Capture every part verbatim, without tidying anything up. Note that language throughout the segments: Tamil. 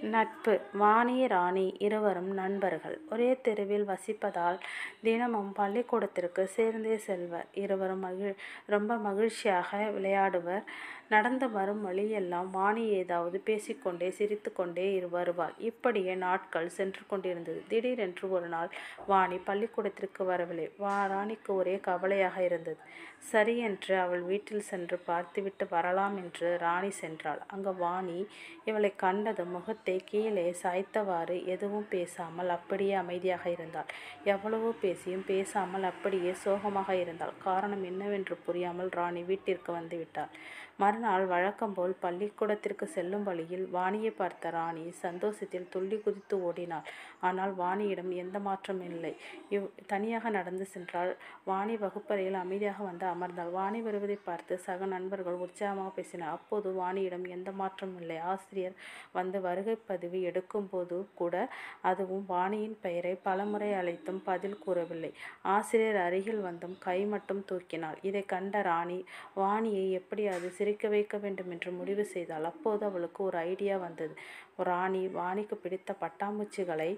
நட்பு. வாணி ராணி இருவரும் நண்பர்கள். ஒரே தெருவில் வசிப்பதால் தினமும் பள்ளிக்கூடத்திற்கு சேர்ந்தே செல்வர். இருவரும் மகிழ் ரொம்ப மகிழ்ச்சியாக விளையாடுவர். நடந்து வரும் வழியெல்லாம் வாணி ஏதாவது பேசிக்கொண்டே சிரித்து கொண்டே வருவாள். இப்படியே நாட்கள் சென்று கொண்டிருந்தது. திடீரென்று ஒரு நாள் வாணி பள்ளிக்கூடத்திற்கு வரவில்லை. வா ராணிக்கு ஒரே கவலையாக இருந்தது. சரியென்று அவள் வீட்டில் சென்று பார்த்துவிட்டு வரலாம் என்று ராணி சென்றாள். அங்கு வாணி இவளை கண்டதும் முகத்தை கீழே சாய்த்தவாறு எதுவும் பேசாமல் அப்படியே அமைதியாக இருந்தாள். எவ்வளவோ பேசியும் பேசாமல் அப்படியே சோகமாக இருந்தாள். காரணம் என்னவென்று புரியாமல் ராணி வீட்டிற்கு வந்துவிட்டாள். மறுநாள் வழக்கம்போல் பள்ளிக்கூடத்திற்கு செல்லும் வழியில் வாணியை பார்த்த ராணி சந்தோஷத்தில் துள்ளி குதித்து ஓடினாள். ஆனால் வாணியிடம் எந்த மாற்றமும் இல்லை. இவ் தனியாக நடந்து சென்றாள். வாணி வகுப்பறையில் அமைதியாக வந்து அமர்ந்தாள். வாணி வருவதை பார்த்து சக நண்பர்கள் உற்சாகமாக பேசினர். அப்போது வாணியிடம் எந்த மாற்றமும் இல்லை. ஆசிரியர் வந்து வருகை பதிவு எடுக்கும் போது கூட அதுவும் வாணியின் பெயரை பலமுறை அழைத்தும் பதில் கூறவில்லை. ஆசிரியர் அருகில் வந்தும் கை மட்டும் தூக்கினாள். இதை கண்ட ராணி வாணியை எப்படியாவது சிரிக்க வைக்க வேண்டும் என்று முடிவு செய்தாள். அப்போது அவளுக்கு ஒரு ஐடியா வந்தது. ராணி வாணிக்கு பிடித்த பட்டாம்பூச்சிகளை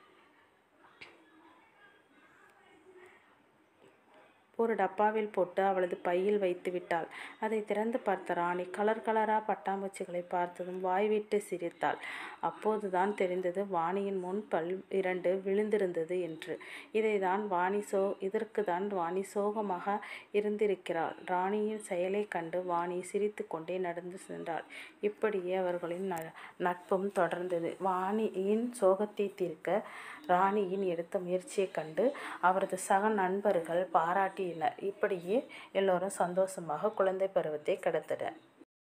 ஒரு டப்பாவில் போட்டு அவளது பையில் வைத்து விட்டாள். அதை திறந்து பார்த்த ராணி கலர் கலரா பட்டாம்பூச்சிகளை பார்த்ததும் வாய்விட்டு சிரித்தாள். அப்போதுதான் தெரிந்தது வாணியின் முன் பல் இரண்டு விழுந்திருந்தது என்று. இதை தான் வாணி சோ இதற்கு தான் வாணி சோகமாக இருந்திருக்கிறாள். ராணியின் செயலை கண்டு வாணி சிரித்து கொண்டே நடந்து சென்றாள். இப்படியே அவர்களின் நட்பும் தொடர்ந்தது. வாணியின் சோகத்தை தீர்க்க ராணியின் எடுத்த முயற்சியை கண்டு அவரது சக நண்பர்கள் பாராட்டி இப்படியே எல்லோரும் சந்தோஷமாக குழந்தை பருவத்தை கடத்தினர்.